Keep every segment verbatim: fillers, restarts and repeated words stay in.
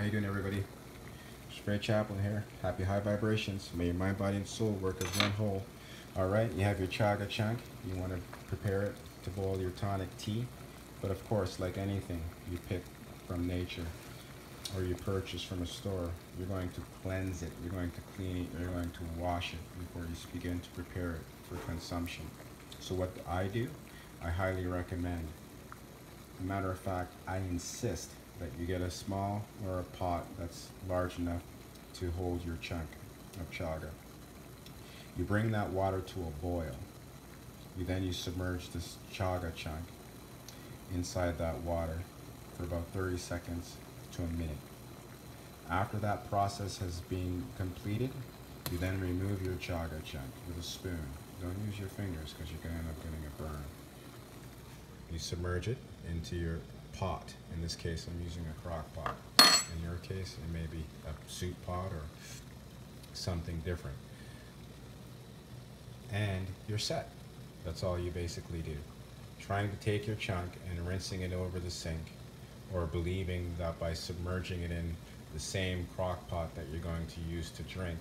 How you doing, everybody? Spray Chaplain here. Happy high vibrations. May your mind, body, and soul work as one whole. All right, you have your chaga chunk. You want to prepare it to boil your tonic tea. But of course, like anything you pick from nature or you purchase from a store, you're going to cleanse it, you're going to clean it, you're going to wash it before you begin to prepare it for consumption. So what I do, I highly recommend. As a matter of fact, I insist that you get a small or a pot that's large enough to hold your chunk of chaga. You bring that water to a boil. You then you submerge this chaga chunk inside that water for about thirty seconds to a minute. After that process has been completed, you then remove your chaga chunk with a spoon. Don't use your fingers because you can end up getting a burn. You submerge it into your pot. In this case, I'm using a crock pot. In your case, it may be a soup pot or something different. And you're set. That's all you basically do. Trying to take your chunk and rinsing it over the sink, or believing that by submerging it in the same crock pot that you're going to use to drink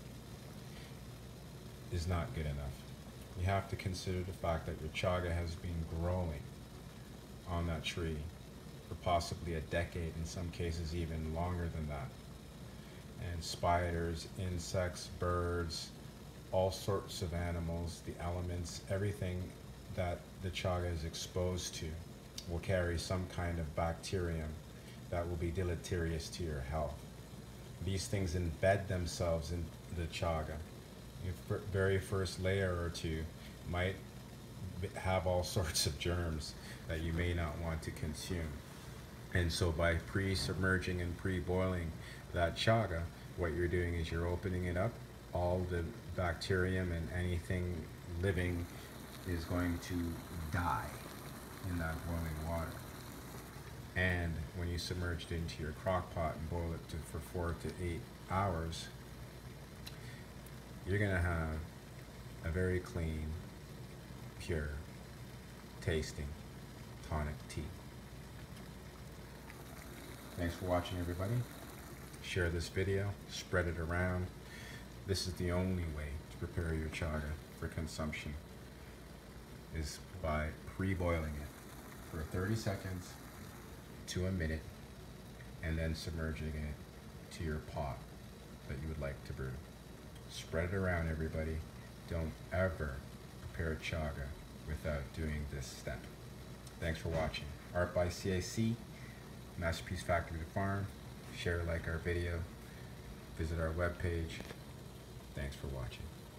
is not good enough. You have to consider the fact that your chaga has been growing on that tree for possibly a decade, in some cases even longer than that. And spiders, insects, birds, all sorts of animals, the elements, everything that the chaga is exposed to will carry some kind of bacterium that will be deleterious to your health. These things embed themselves in the chaga. Your very first layer or two might have all sorts of germs that you may not want to consume. And so by pre-submerging and pre-boiling that chaga, what you're doing is you're opening it up. All the bacterium and anything living is going to die in that boiling water. And when you submerge it into your crock pot and boil it to, for four to eight hours, you're gonna have a very clean, pure tasting tonic tea. Thanks for watching, everybody. Share this video, spread it around. This is the only way to prepare your chaga for consumption, is by pre-boiling it for thirty seconds to a minute and then submerging it to your pot that you would like to brew. Spread it around, everybody. Don't ever prepare chaga without doing this step. Thanks for watching. Art by C A C, Masterpiece Factory to Farm. Share, like our video, visit our webpage. Thanks for watching.